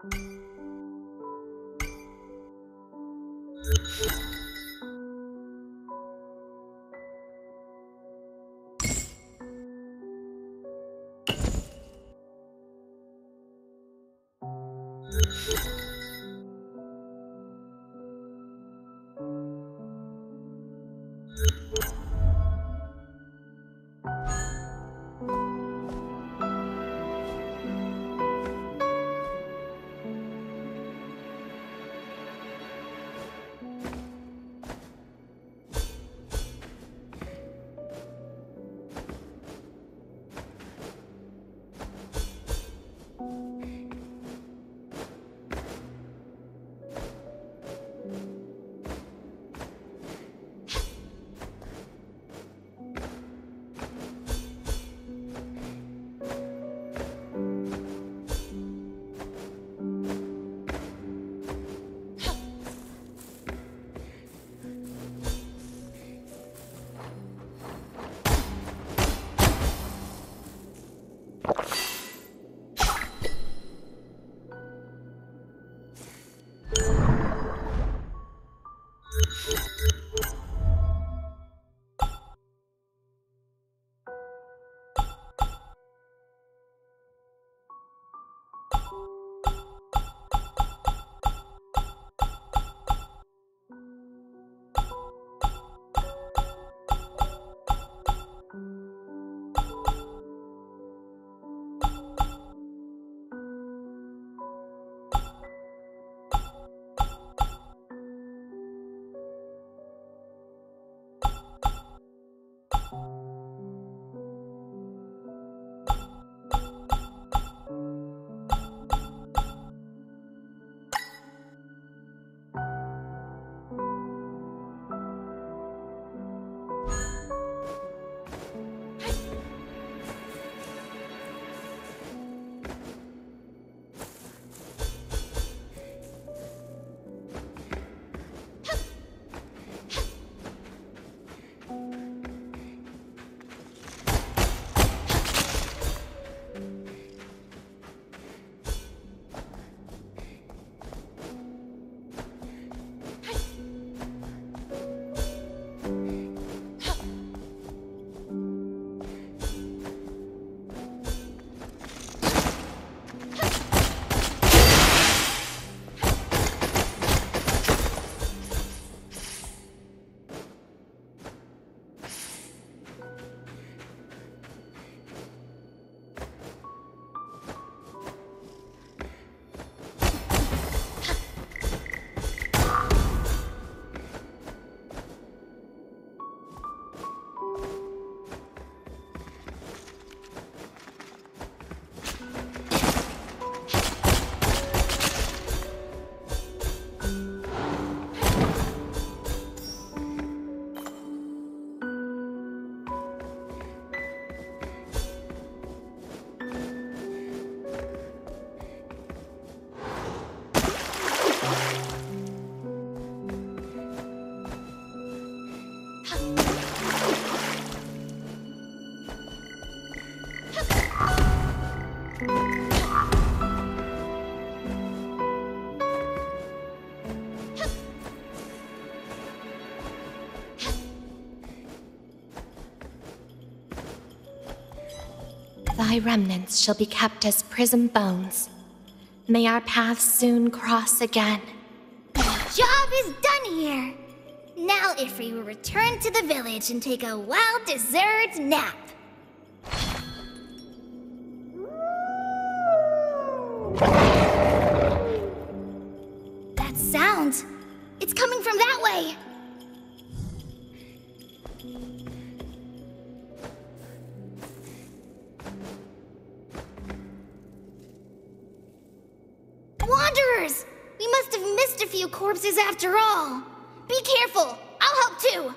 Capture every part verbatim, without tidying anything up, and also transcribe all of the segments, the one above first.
Thy remnants shall be kept as prism bones. May our paths soon cross again. The job is done here. Now Ifri will return to the village and take a well-deserved nap. That sound, it's coming from that way. Wanderers! We must have missed a few corpses after all. Be careful! I'll help too!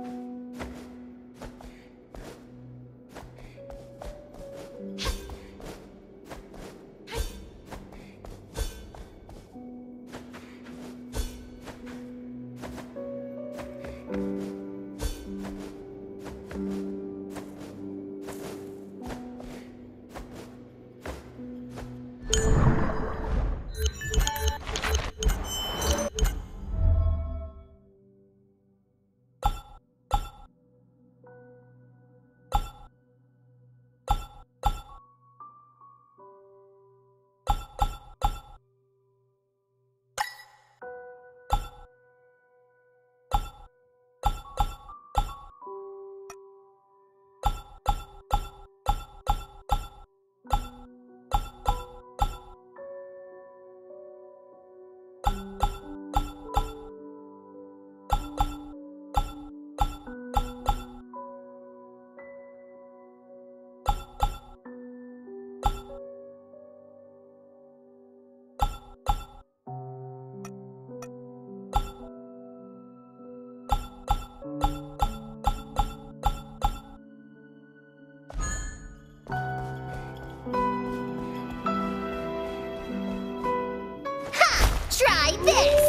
Try this!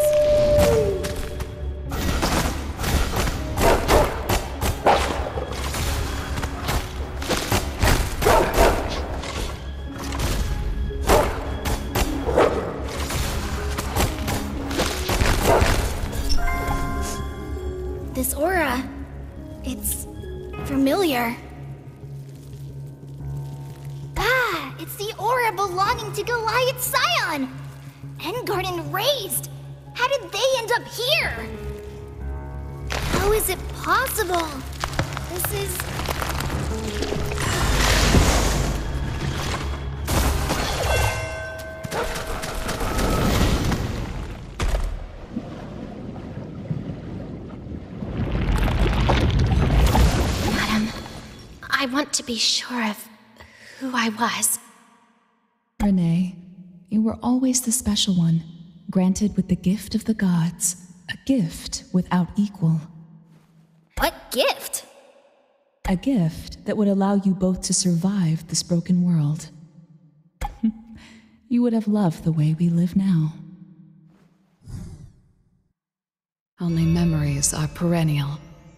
This aura, it's familiar. Ah, it's the aura belonging to Goliath Scion! Engard and Raised! How did they end up here? How is it possible? This is... Madam, I want to be sure of who I was. Renee, you were always the special one, granted with the gift of the gods, a gift without equal. What gift? A gift that would allow you both to survive this broken world. You would have loved the way we live now. Only memories are perennial.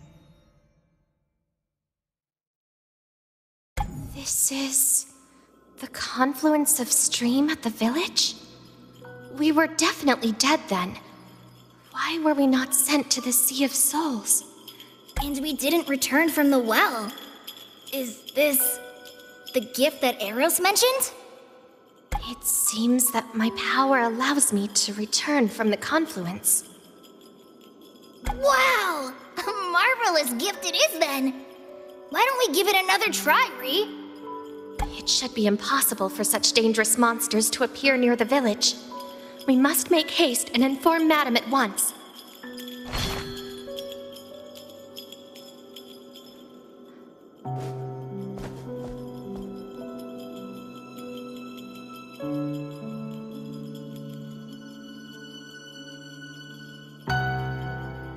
This is the confluence of stream at the village? We were definitely dead then. Why were we not sent to the Sea of Souls? And we didn't return from the well. Is this the gift that Eros mentioned? It seems that my power allows me to return from the confluence. Wow! A marvelous gift it is then! Why don't we give it another try, Ree? It should be impossible for such dangerous monsters to appear near the village. We must make haste and inform Madam at once.